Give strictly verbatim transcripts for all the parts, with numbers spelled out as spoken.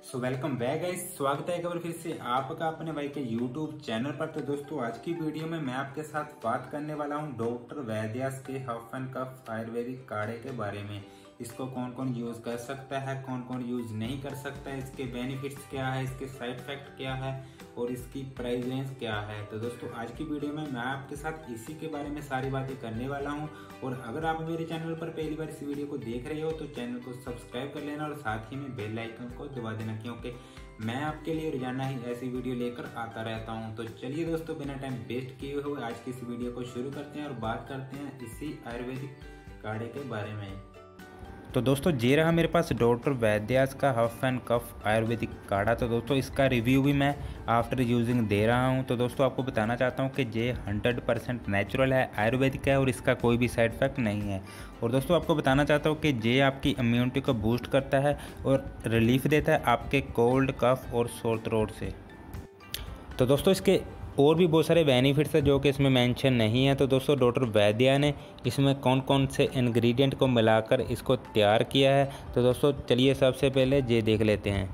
So welcome back guys, स्वागत है एक बार फिर से आपका अपने भाई के यूट्यूब चैनल पर। तो दोस्तों आज की वीडियो में मैं आपके साथ बात करने वाला हूं डॉक्टर वैद्यास के हफ एंड कफ आयुर्वेदिक काढ़े के बारे में। इसको कौन कौन यूज कर सकता है, कौन कौन यूज नहीं कर सकता है, इसके बेनिफिट्स क्या है, इसके साइड इफेक्ट क्या है और इसकी प्राइस रेंज क्या है। तो दोस्तों आज की वीडियो में मैं आपके साथ इसी के बारे में सारी बातें करने वाला हूं। और अगर आप मेरे चैनल पर पहली बार इस वीडियो को देख रहे हो तो चैनल को सब्सक्राइब कर लेना और साथ ही में बेल आइकन को दबा देना, क्योंकि मैं आपके लिए रोजाना ही ऐसी वीडियो लेकर आता रहता हूं। तो चलिए दोस्तों, बिना टाइम वेस्ट किए हुए आज की इस वीडियो को शुरू करते हैं और बात करते हैं इसी आयुर्वेदिक काढ़े के बारे में। तो दोस्तों ये रहा मेरे पास डॉक्टर वैद्यास का हफ एंड कफ आयुर्वेदिक काढ़ा। तो दोस्तों इसका रिव्यू भी मैं आफ्टर यूजिंग दे रहा हूं। तो दोस्तों आपको बताना चाहता हूं कि ये हंड्रेड परसेंट नेचुरल है, आयुर्वेदिक है और इसका कोई भी साइड इफेक्ट नहीं है। और दोस्तों आपको बताना चाहता हूं कि ये आपकी इम्यूनिटी को बूस्ट करता है और रिलीफ देता है आपके कोल्ड, कफ और सोर थ्रोट से। तो दोस्तों इसके और भी बहुत सारे बेनिफिट्स है जो कि इसमें मेंशन नहीं है। तो दोस्तों डॉक्टर वैद्या ने इसमें कौन कौन से इंग्रेडिएंट को मिलाकर इसको तैयार किया है, तो दोस्तों चलिए सबसे पहले ये देख लेते हैं।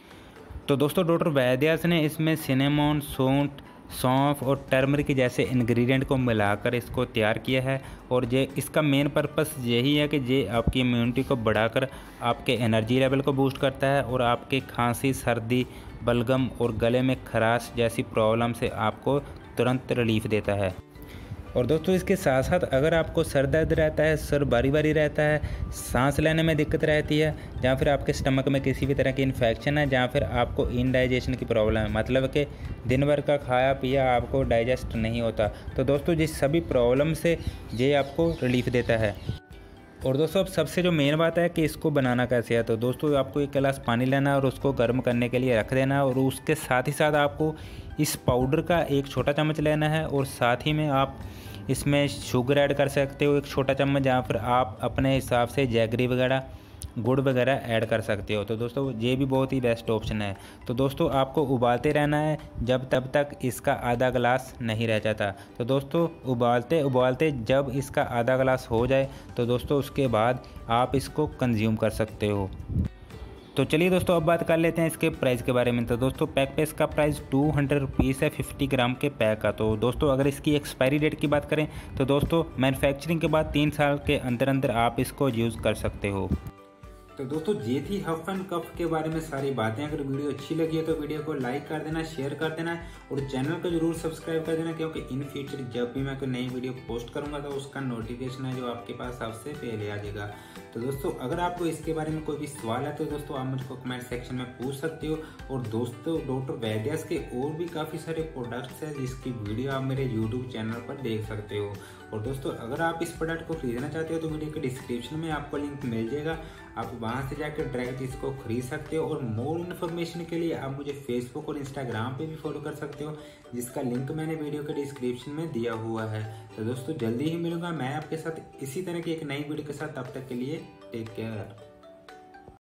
तो दोस्तों डॉक्टर वैद्यास ने इसमें सिनेमन, सौंठ, सौंफ और टर्मरिक जैसे इंग्रेडिएंट को मिलाकर इसको तैयार किया है। और ये इसका मेन पर्पस यही है कि ये आपकी इम्यूनिटी को बढ़ाकर आपके एनर्जी लेवल को बूस्ट करता है और आपके खांसी, सर्दी, बलगम और गले में खराश जैसी प्रॉब्लम से आपको तुरंत रिलीफ देता है। और दोस्तों इसके साथ साथ अगर आपको सर दर्द रहता है, सर बारी बारी रहता है, सांस लेने में दिक्कत रहती है, या फिर आपके स्टमक में किसी भी तरह की इन्फेक्शन है, या फिर आपको इनडाइजेशन की प्रॉब्लम है, मतलब कि दिन भर का खाया पिया आपको डाइजेस्ट नहीं होता, तो दोस्तों जिस सभी प्रॉब्लम से ये आपको रिलीफ देता है। और दोस्तों अब सबसे जो मेन बात है कि इसको बनाना कैसे है। तो दोस्तों आपको एक गिलास पानी लेना है और उसको गर्म करने के लिए रख देना है। और उसके साथ ही साथ आपको इस पाउडर का एक छोटा चम्मच लेना है और साथ ही में आप इसमें शुगर ऐड कर सकते हो एक छोटा चम्मच, या फिर आप अपने हिसाब से जैगरी वगैरह, गुड़ वगैरह ऐड कर सकते हो। तो दोस्तों ये भी बहुत ही बेस्ट ऑप्शन है। तो दोस्तों आपको उबालते रहना है जब तब तक इसका आधा गिलास नहीं रह जाता। तो दोस्तों उबालते उबालते जब इसका आधा गिलास हो जाए तो दोस्तों उसके बाद आप इसको कंज्यूम कर सकते हो। तो चलिए दोस्तों अब बात कर लेते हैं इसके प्राइस के बारे में। तो दोस्तों पैक पे इसका प्राइस टू हंड्रेड रुपीज़ है फिफ्टी ग्राम के पैक का। तो दोस्तों अगर इसकी एक्सपायरी डेट की बात करें तो दोस्तों मैन्युफैक्चरिंग के बाद तीन साल के अंदर अंदर आप इसको यूज़ कर सकते हो। तो दोस्तों ये थी हफ एंड कफ के बारे में सारी बातें। अगर वीडियो अच्छी लगी है तो वीडियो को लाइक कर देना, शेयर कर देना और चैनल को जरूर सब्सक्राइब कर देना, क्योंकि इन फ्यूचर जब भी मैं कोई नई वीडियो पोस्ट करूंगा तो उसका नोटिफिकेशन है जो आपके पास सबसे पहले आ जाएगा। तो दोस्तों अगर आपको इसके बारे में कोई भी सवाल है तो दोस्तों आप मुझको कमेंट सेक्शन में पूछ सकते हो। और दोस्तों डॉक्टर वैद्यास के और भी काफ़ी सारे प्रोडक्ट्स हैं जिसकी वीडियो आप मेरे यूट्यूब चैनल पर देख सकते हो। और दोस्तों अगर आप इस प्रोडक्ट को खरीदना चाहते हो तो वीडियो के डिस्क्रिप्शन में आपको लिंक मिल जाएगा, आप वहां से जाकर डायरेक्ट इसको खरीद सकते हो। और मोर इन्फॉर्मेशन के लिए आप मुझे फेसबुक और इंस्टाग्राम पे भी फॉलो कर सकते हो, जिसका लिंक मैंने वीडियो के डिस्क्रिप्शन में दिया हुआ है। तो दोस्तों जल्दी ही मिलूंगा मैं आपके साथ इसी तरह की एक नई वीडियो के साथ। तब तक के लिए टेक केयर।